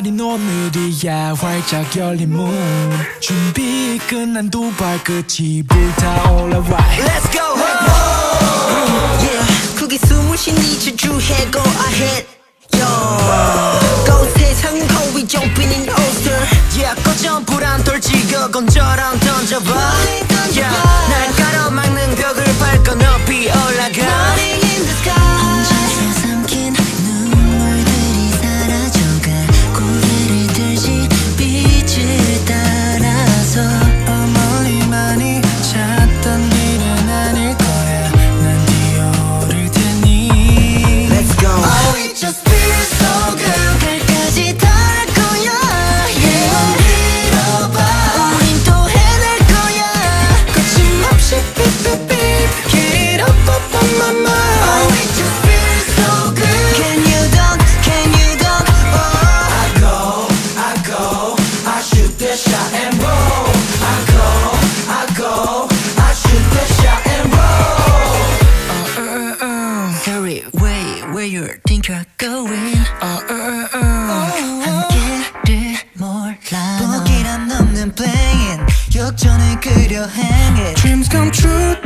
아닌 오늘이야 활짝 열린 문 준비 끝난 두 발끝이 불타올라 right Let's go home yeah 크게 숨을 쉬니 저주해 go ahead yo 세상은 거위 jumping in ocean yeah 거점 불안 돌지고 건져랑 던져봐 yeah 날 가로막는 벽을 밟고 높이 올라가 Running in the sky 혼자서 삼킨 눈물들이 사라져가 고개를 들지 빛을 따라서 멀리만이 찾던 길은 아닐 거야 난 뛰어오를 테니 Let's go Oh it just feels so good 끝까지 닿을 거야 yeah 믿어봐 우린 또 해낼 거야 거침없이 beep beep beep Get up up on my mind Oh it just feels so good Can you dunk, can you dunk oh I go, I shoot that shot and roll I go, I shoot that shot and roll Hurry, wait, where you think you're going 한계를 몰라 포기란 넘는 playing 역전을 그려 hanging Dreams come true